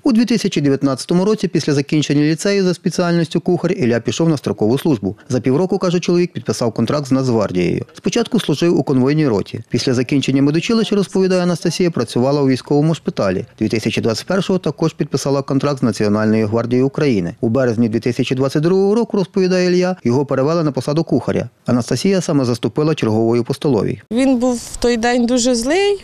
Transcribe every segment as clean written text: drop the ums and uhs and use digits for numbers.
У 2019 році після закінчення ліцею за спеціальністю кухар Ілля пішов на строкову службу. За півроку, каже чоловік, підписав контракт з Нацгвардією. Спочатку служив у конвойній роті. Після закінчення медучилища, розповідає Анастасія, працювала у військовому шпиталі. 2021-го також підписала контракт з Національною гвардією України. У березні 2022 року, розповідає Ілля, його перевели на посаду кухаря. Анастасія саме заступила черговою по столовій. Він був в той день дуже злий.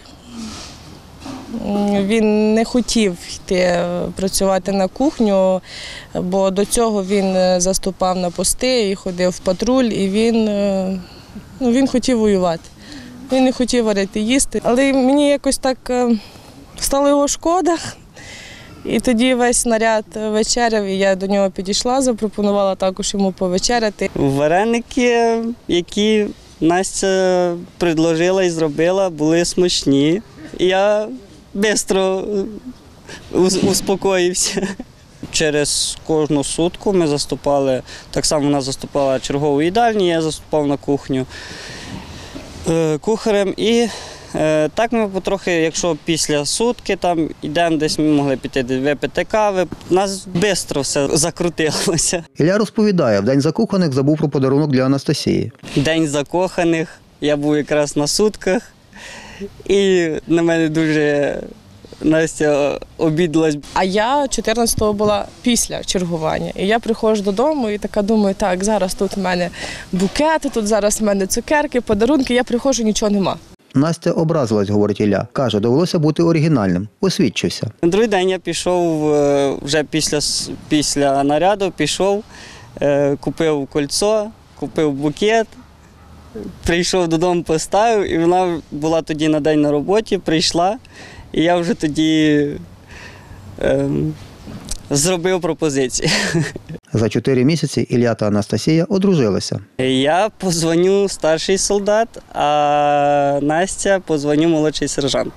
Він не хотів йти працювати на кухню, бо до цього він заступав на пости і ходив в патруль, і він хотів воювати. Він не хотів варити їсти. Але мені якось так стало його шкода. І тоді весь наряд вечеряв, і я до нього підійшла, запропонувала також йому повечеряти. Вареники, які Настя предложила і зробила, були смачні. Я швидко успокоївся. Через кожну сутку ми заступали, так само вона заступала чергову їдальню, я заступав на кухню кухарем. І так ми потрохи, якщо після сутки там йдемо, десь ми могли піти випити кави, у нас швидко все закрутилося. Ілля розповідає, в День закоханих забув про подарунок для Анастасії. День закоханих, я був якраз на сутках, і на мене дуже Настя обідалась. А я 14-го була після чергування. І я приходжу додому і така думаю, так, зараз тут в мене букети, тут зараз в мене цукерки, подарунки, я приходжу, нічого нема. Настя образилась, говорить Ілля. Каже, довелося бути оригінальним. Освідчився. На другий день я пішов, вже після наряду, пішов, купив кольцо, купив букет, прийшов додому, поставив, і вона була тоді на день на роботі, прийшла, і я вже тоді зробив пропозицію. За 4 місяці Ілля та Анастасія одружилися. Я позвоню старший солдат, а Настя позвоню молодший сержант.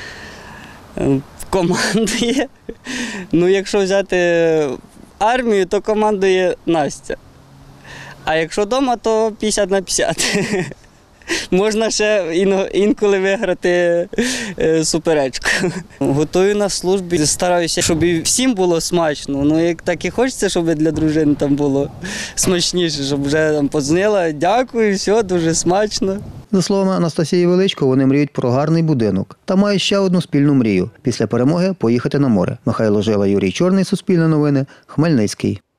Командує. Ну, якщо взяти армію, то командує Настя. А якщо вдома, то 50/50. Можна ще інколи виграти суперечку. Готую на службі, стараюся, щоб всім було смачно. Ну, як так і хочеться, щоб для дружини там було смачніше, щоб вже там подзвонила, дякую, все, дуже смачно. За словами Анастасії Величко, вони мріють про гарний будинок та мають ще одну спільну мрію – після перемоги поїхати на море. Михайло Жила, Юрій Чорний, Суспільне новини, Хмельницький.